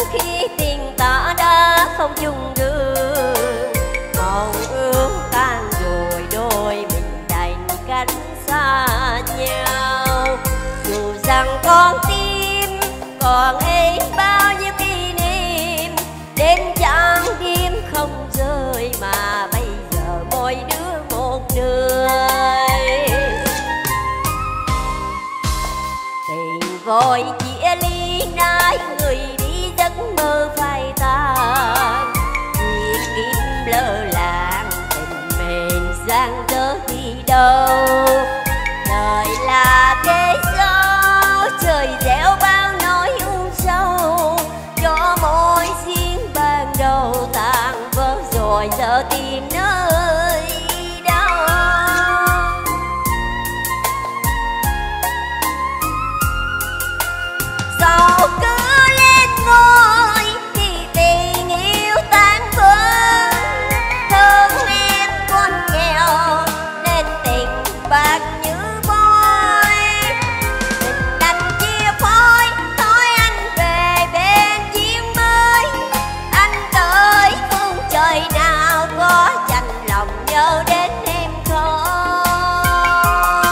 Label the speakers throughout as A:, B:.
A: khi tình ta đã không chung đường. Mong ước tan rồi đôi mình đành cách xa nhau. Dù rằng con tim còn ấy bao nhiêu kỷ niệm, đêm trắng đêm không rơi mà bây giờ mỗi đứa một nơi. Tình vội chia ly nay người đi giấc mơ phai tàn. Vì kim lơ làng tình mềm giang dở đi đâu. Đời là thế sao trời gieo bao nỗi u sầu, cho mối riêng ban đầu tàn vỡ rồi giờ tìm nơi đâu. Sao cứ lên ngôi thì tình yêu tan vỡ. Thương em con nghèo nên tình bạc như bôi. Mình đành chia phôi thôi anh về bên giếng mới. Anh tới phương trời nào có dành lòng nhớ đến em không?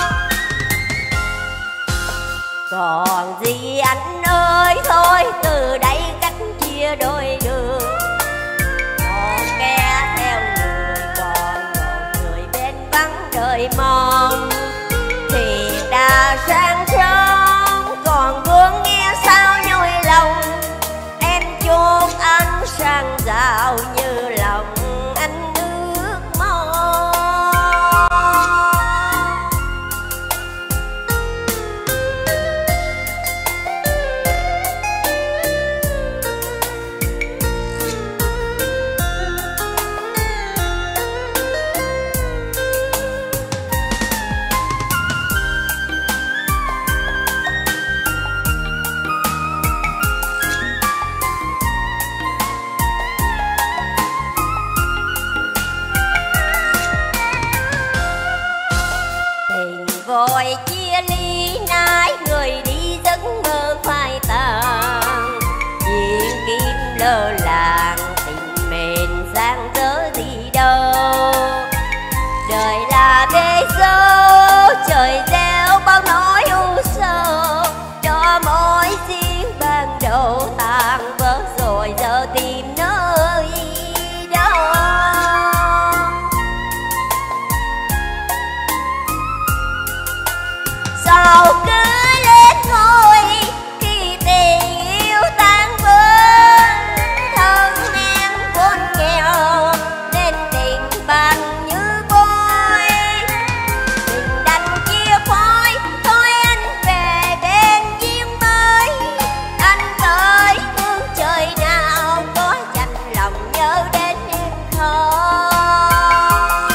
A: Còn gì anh ơi thôi từ đây cách chia đôi đường. Một kẻ theo người còn một người bên vắng đời mong. Thuyền đã sang sông còn vương nghe sao nhói lòng. Em chốt anh sang giàu như lòng anh ước mong. Vội chia ly nay người đi giấc mơ phai tàn. Viên kim lơ làng tình mềm giang dở đi đâu. Đời là bể dâu trời gieo bao nỗi u sầu, cho mối riêng ban đầu tàn vỡ rồi giờ tìm nơi đâu. Sao cứ lên ngôi khi tình yêu tan vỡ. Thân em vốn nghèo nên tình bằng như bôi. Mình đành chia phôi thôi anh về bên giếng mới. Anh tới phương trời nào có dành lòng nhớ đến em không?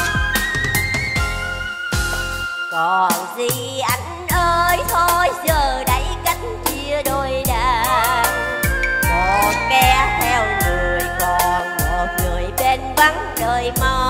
A: Còn gì anh ơi thôi giờ đây cách chia đôi đàn. Một kẻ theo người còn một người bên vắng đời mong.